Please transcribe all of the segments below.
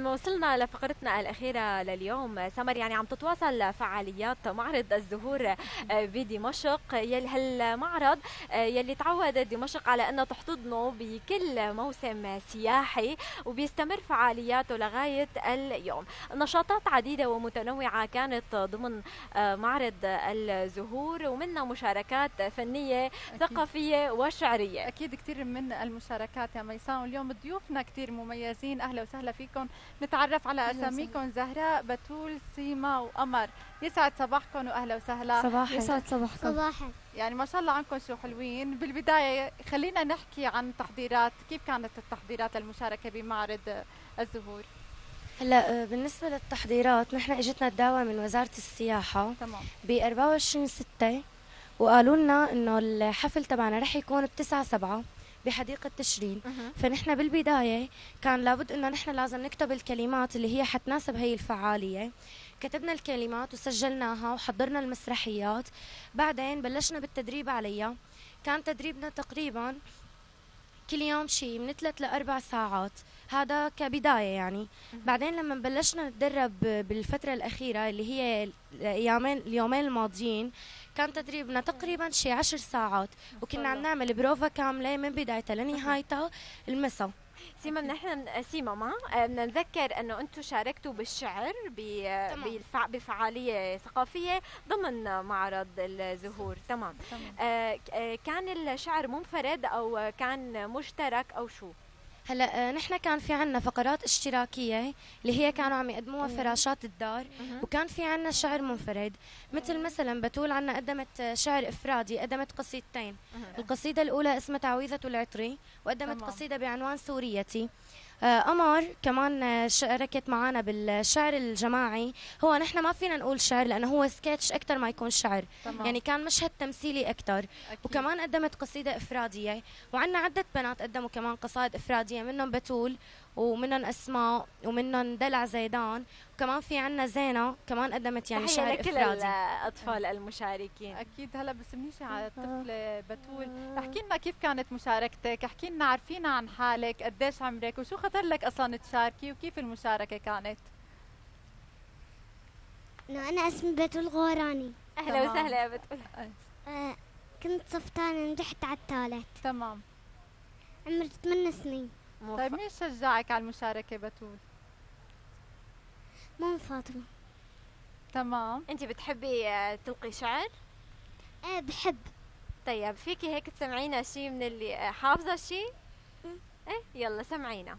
لما وصلنا لفقرتنا الأخيرة لليوم سمر، يعني عم تتواصل فعاليات معرض الزهور بدمشق. هالمعرض يلي تعود دمشق على أنه تحتضنه بكل موسم سياحي، وبيستمر فعالياته لغاية اليوم. نشاطات عديدة ومتنوعة كانت ضمن معرض الزهور، ومنها مشاركات فنية أكيد. ثقافية وشعرية. أكيد كثير من المشاركات يا ميسان، واليوم ضيوفنا كثير مميزين. أهلا وسهلا فيكم. نتعرف على أساميكم: زهراء، بتول، سيما وقمر. يسعد صباحكم وأهلا وسهلا. صباحك. يسعد صباحكم. صباحك. يعني ما شاء الله عنكم شو حلوين. بالبداية خلينا نحكي عن تحضيرات، كيف كانت التحضيرات للمشاركة بمعرض الزهور؟ هلا بالنسبة للتحضيرات، نحن اجتنا الدعوة من وزارة السياحة تمام. ب 24/6، وقالوا لنا انه الحفل تبعنا رح يكون ب9/7 بحديقة تشرين. فنحن بالبداية كان لابد انه نحن لازم نكتب الكلمات اللي هي حتناسب هي الفعالية. كتبنا الكلمات وسجلناها وحضرنا المسرحيات، بعدين بلشنا بالتدريب عليها. كان تدريبنا تقريبا كل يوم شيء من 3 ل4 ساعات، هذا كبداية يعني. بعدين لما بلشنا نتدرب بالفترة الأخيرة اللي هي اليومين الماضيين، كان تدريبنا تقريبا شيء 10 ساعات، وكنا عم نعمل بروفا كاملة من بدايتها لنهايتها المساء. سيما نحن سيما ما بدنا نذكر انه انتم شاركتوا بالشعر بفعاليه ثقافيه ضمن معرض الزهور. تمام. كان الشعر منفرد او كان مشترك او شو؟ هلا نحن كان في عنا فقرات اشتراكية اللي هي كانوا عم يقدموها فراشات الدار، وكان في عنا شعر منفرد. مثلا بتول عنا قدمت شعر افرادي، قدمت قصيدتين. القصيدة الاولى اسمها تعويذة العطري، وقدمت قصيدة بعنوان سوريتي. قمر كمان شاركت معنا بالشعر الجماعي. هو نحن ما فينا نقول شعر لانه هو سكتش اكثر ما يكون شعر. يعني كان مشهد تمثيلي اكثر. وكمان قدمت قصيده افراديه، وعندنا عده بنات قدموا كمان قصائد افراديه، منهم بتول ومنهم اسماء ومنهم دلع زيدان، وكمان في عنا زينه كمان قدمت يعني شعر لكل افرادي. الاطفال المشاركين. اكيد. هلا بس منيشي على الطفله بتول، احكي لنا كيف كانت مشاركتك، احكي لنا، عرفينا عن حالك، قديش عمرك، وشو خطر لك اصلا تشاركي، وكيف المشاركه كانت؟ أنا اسمي بتول غوراني. اهلا وسهلا يا بتول. كنت صف ثاني، نجحت على الثالث. تمام. عمري 8 سنين. طيب مين شجعك على المشاركه بتول؟ ماما فاطمة. تمام. انت بتحبي تلقي شعر؟ ايه بحب. طيب فيكي هيك تسمعينا شيء من اللي حافظه شيء؟ ايه يلا سمعينا.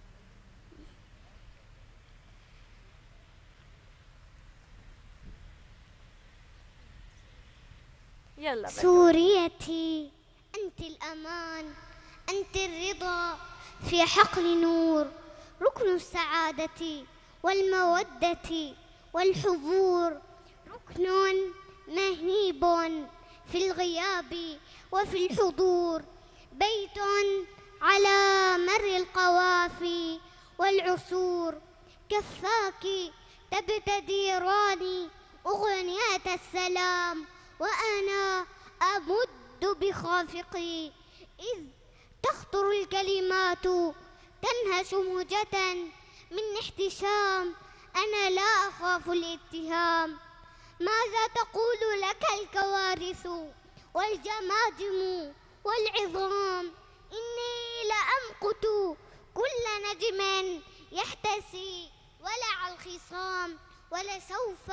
يلا سوريتي أنت الأمان، أنت الرضا في حقل نور، ركن السعادة والمودة والحضور، ركن مهيب في الغياب وفي الحضور، بيت على مر القوافي والعصور، كفاك تبتديراني أغنية السلام، وأنا أمد بخافقي إذ تخطر الكلمات تنهش موجة من احتشام، أنا لا أخاف الاتهام. ماذا تقول لك الكوارث والجماجم والعظام؟ إني لأمقت كل نجم يحتسي ولع الخصام، ولسوف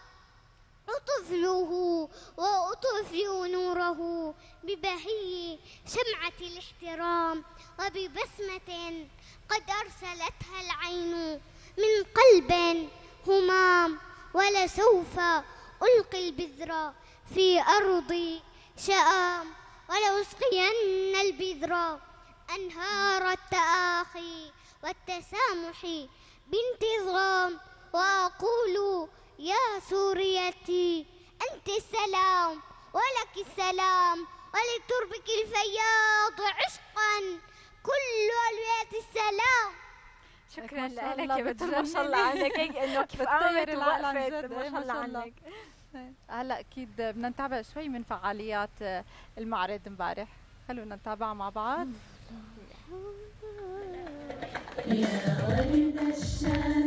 أطفئه وأطفئ نوره ببهي شمعة الاحترام، وببسمة قد أرسلتها العين من قلب همام، ولسوف ألقي البذر في أرض شآم، ولأسقين البذر أنهار التآخي والتسامح بانتظام، وأقول يا سوريتي أنت السلام ولك السلام، ولتربك الفياض عشقا كل ألوية السلام. شكرا لك يا بتول، ما شاء الله عنك، انه كيف قامت ووقفت، ما شاء الله عنك. هلا اكيد بدنا نتابع شوي من فعاليات المعرض امبارح، خلونا نتابعها مع بعض. يا ورد الشام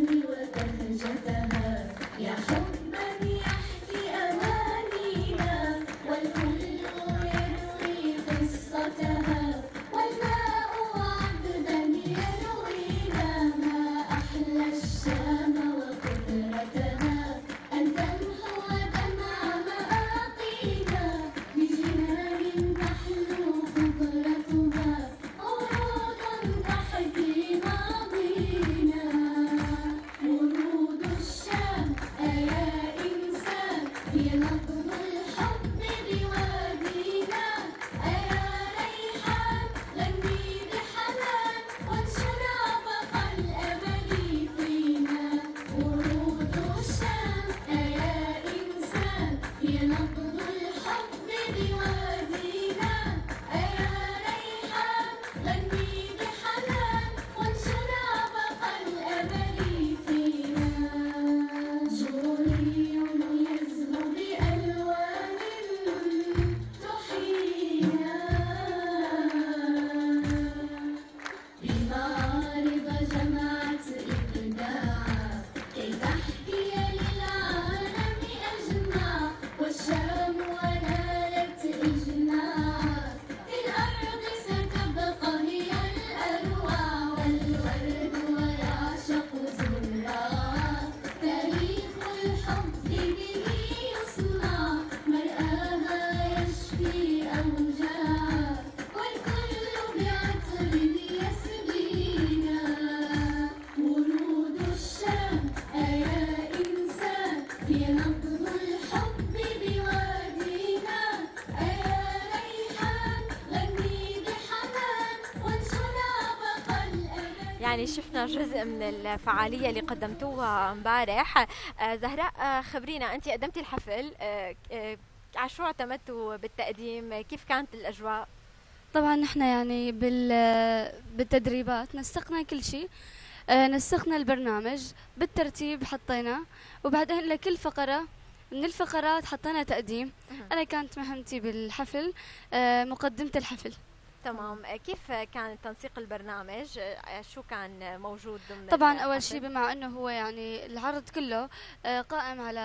يعني شفنا جزء من الفعالية اللي قدمتوها امبارح. زهراء، خبرينا، أنت قدمتي الحفل، على شو اعتمدتوا بالتقديم؟ كيف كانت الأجواء؟ طبعا نحن يعني بالتدريبات نسقنا كل شيء، نسقنا البرنامج بالترتيب حطيناه، وبعدين لكل فقرة من الفقرات حطينا تقديم. أنا كانت مهمتي بالحفل مقدمة الحفل. تمام. كيف كان تنسيق البرنامج؟ شو كان موجود ضمن طبعا أول شيء بما أنه هو يعني العرض كله قائم على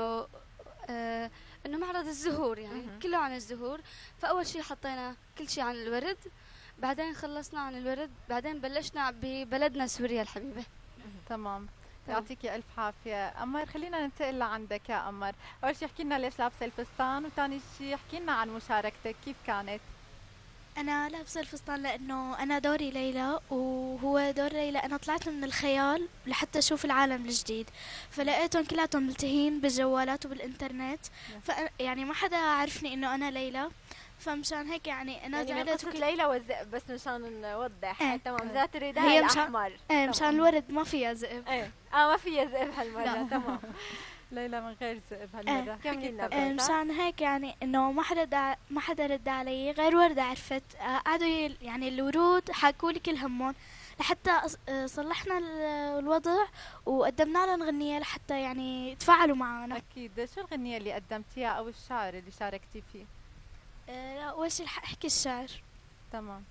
أنه معرض الزهور، يعني كله عن الزهور. فأول شيء حطينا كل شيء عن الورد، بعدين خلصنا عن الورد، بعدين بلشنا ببلدنا سوريا الحبيبة. تمام، يعطيكي الف عافيه. قمر، خلينا ننتقل لعندك يا قمر. اول شيء احكي لنا ليش لابسه الفستان، وثاني شيء احكي لنا عن مشاركتك كيف كانت. أنا لابسة الفستان لأنه أنا دوري ليلى، وهو دور ليلى أنا طلعت من الخيال لحتى أشوف العالم الجديد، فلقيتهم كلاتهم ملتهين بالجوالات وبالإنترنت، يعني ما حدا عرفني إنه أنا ليلى، فمشان هيك يعني أنا يعني من قصة ليلى والذئب، بس مشان نوضح. تمام، ذات الرداء الأحمر. مشان الورد ما فيها ذئب. ما فيها ذئب هالمرة. تمام. ليلى من غير ذئب هالمرة. مشان هيك يعني انه ما حدا رد علي غير وردة عرفت. قعدوا يعني الورود حكوا لي كل همهم لحتى صلحنا الوضع وقدمنا لهم غنية لحتى يعني تفاعلوا معنا. اكيد. شو الغنية اللي قدمتيها او الشعر اللي شاركتي فيه؟ لا، اول شيء رح احكي الشعر. تمام.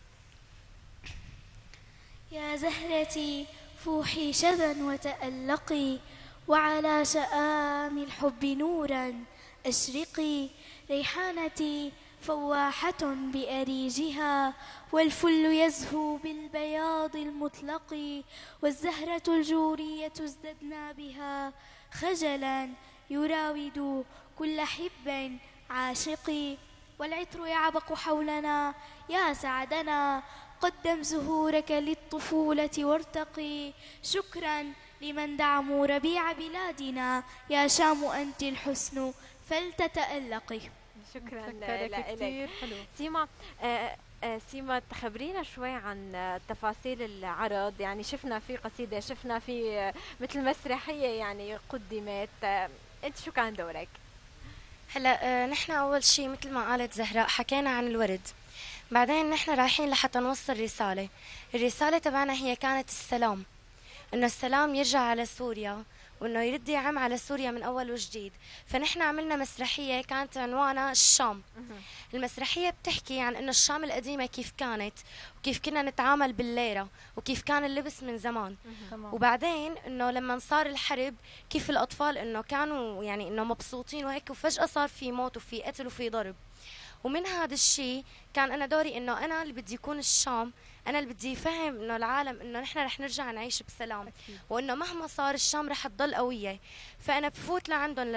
يا زهرتي فوحي شذا وتألقي، وعلى شآم الحب نورا أشرقي، ريحانتي فواحة بأريجها، والفل يزهو بالبياض المطلق، والزهرة الجورية ازددنا بها خجلا يراود كل حب عاشق، والعطر يعبق حولنا يا سعدنا، قدم زهورك للطفولة وارتقي، شكرا لمن دعموا ربيع بلادنا، يا شام أنت الحسن فلتتألقي. شكرا لك. سيما، سيما تخبرينا شوي عن تفاصيل العرض. يعني شفنا في قصيدة، شفنا في مثل مسرحية يعني قدمت، انت شو كان دورك؟ هلا نحن اول شيء مثل ما قالت زهراء حكينا عن الورد، بعدين نحن رايحين لحتى نوصل رسالة. الرسالة تبعنا هي كانت السلام، انه السلام يرجع على سوريا، وانه يرد يعم على سوريا من اول وجديد. فنحن عملنا مسرحية كانت عنوانها الشام. المسرحية بتحكي عن انه الشام القديمة كيف كانت، وكيف كنا نتعامل بالليرة، وكيف كان اللبس من زمان. وبعدين انه لما صار الحرب كيف الاطفال انه كانوا يعني انه مبسوطين وهيك، وفجأة صار في موت وفي قتل وفي ضرب. ومن هذا الشيء كان انا دوري انه انا اللي بدي يكون الشام، انا اللي بدي افهم انه العالم انه نحن رح نرجع نعيش بسلام، وانه مهما صار الشام رح تضل قويه. فانا بفوت لعندهم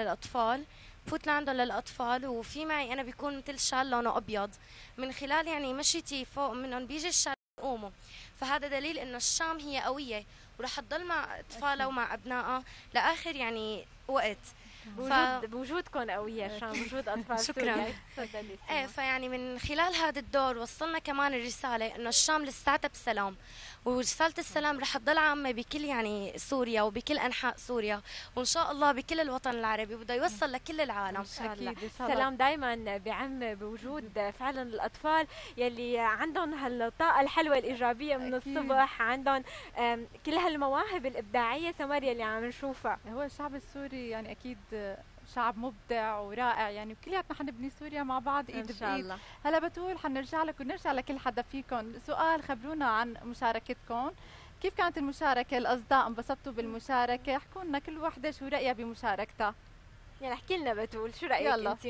للاطفال، وفي معي انا بيكون مثل شال لونه ابيض، من خلال يعني مشيتي فوق منهم بيجي الشال يقوموا. فهذا دليل انه الشام هي قويه ورح تضل مع اطفالها ومع ابنائها لاخر يعني وقت. بوجودكم قوية الشام، وجود أطفال شكرا. فيعني من خلال هذا الدور وصلنا كمان الرسالة إنه الشام لساتها بسلام، ورسالة السلام رح تضل عامة بكل يعني سوريا وبكل أنحاء سوريا، وإن شاء الله بكل الوطن العربي، وبده يوصل لكل العالم إن شاء الله. السلام دايما بعم بوجود فعلا الأطفال يلي عندهم هالطاقة الحلوة الإيجابية من الصبح، عندهم كل هالمواهب الإبداعية سمر يلي عم نشوفها. هو الشعب السوري يعني أكيد شعب مبدع ورائع، يعني كلياتنا حنبني سوريا مع بعض ايد بايد ان شاء الله. هلا بتول حنرجع لك ونرجع لكل حدا فيكم. سؤال، خبرونا عن مشاركتكم، كيف كانت المشاركه؟ الاصداء انبسطوا بالمشاركه؟ احكوا لنا كل وحده شو رايها بمشاركتها. يعني احكي لنا بتول شو رايك انت؟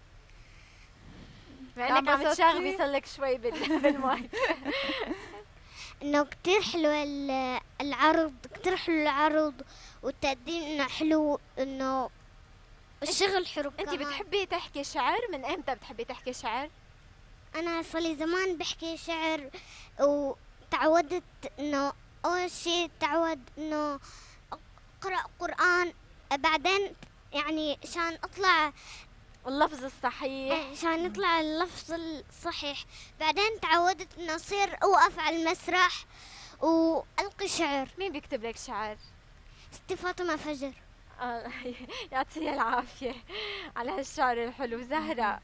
مع انك عم تشاغبي صار لك شوي بالمايك. انه كتير حلو العرض، كتير حلو العرض، والتقديم انه حلو، انه الشغل حلو. انت بتحبي تحكي شعر؟ من امتى بتحبي تحكي شعر؟ انا صار لي زمان بحكي شعر، وتعودت انه اول شيء تعود انه اقرا قران، بعدين يعني عشان اطلع اللفظ الصحيح، عشان يطلع اللفظ الصحيح. بعدين تعودت انه اصير اوقف على المسرح وألقي شعر. مين بيكتب لك شعر؟ ستي فاطمة فجر. يعطيها العافية على هالشعر الحلو. زهرة.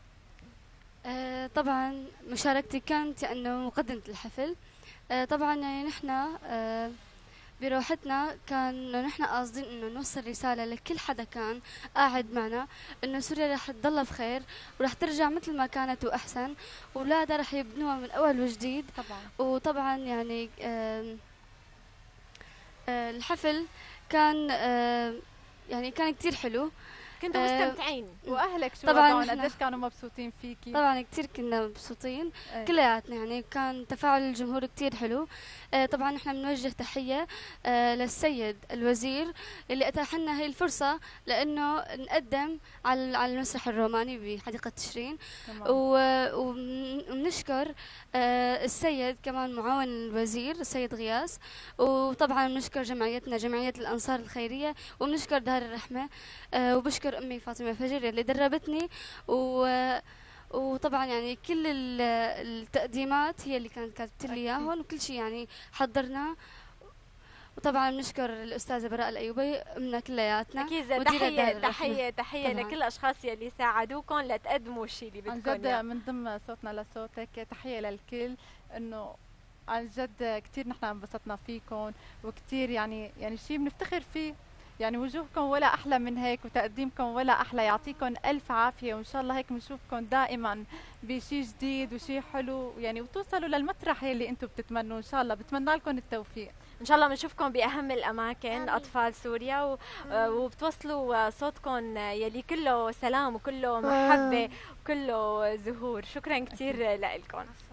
طبعا مشاركتي كانت انه مقدمة الحفل. طبعا يعني نحن بروحتنا كان انه نحن قاصدين انه نوصل رسالة لكل حدا كان قاعد معنا انه سوريا رح تضلها بخير ورح ترجع مثل ما كانت واحسن، واولادها رح يبنوها من اول وجديد. طبعا. وطبعا يعني الحفل كان يعني كان كتير حلو. كنتوا مستمتعين؟ واهلك شو طبعا وضعهم؟ قديش كانوا مبسوطين فيكي؟ طبعا كتير كنا مبسوطين كلياتنا، يعني كان تفاعل الجمهور كتير حلو. طبعا نحن بنوجه تحية للسيد الوزير اللي اتاح لنا هي الفرصة لانه نقدم على المسرح الروماني بحديقة تشرين. وبنشكر السيد كمان معاون الوزير السيد غياس، وطبعا بنشكر جمعيتنا جمعية الأنصار الخيرية، وبنشكر دار الرحمة، وبشكر أمي فاطمة فجر اللي دربتني. وطبعا يعني كل التقديمات هي اللي كانت كاتبت لي اياهم، وكل شيء يعني حضرناه. وطبعا بنشكر الاستاذه براء الايوبي منا كلياتنا. اكيد تحيه لكل الاشخاص يلي ساعدوكم لتقدموا الشيء اللي بدكم. عن جد من ضمن صوتنا لصوتك تحيه للكل، انه عن جد كثير نحن انبسطنا فيكم، وكثير يعني شيء بنفتخر فيه. يعني وجوهكم ولا احلى من هيك، وتقديمكم ولا احلى. يعطيكم الف عافيه، وان شاء الله هيك بنشوفكم دائما بشيء جديد وشيء حلو يعني، وتوصلوا للمطرح اللي انتم بتتمنوا. ان شاء الله بتمنى لكم التوفيق. ان شاء الله بنشوفكم باهم الاماكن اطفال سوريا وبتوصلوا صوتكم يلي كله سلام وكله محبه وكله زهور. شكرا كثير لكم.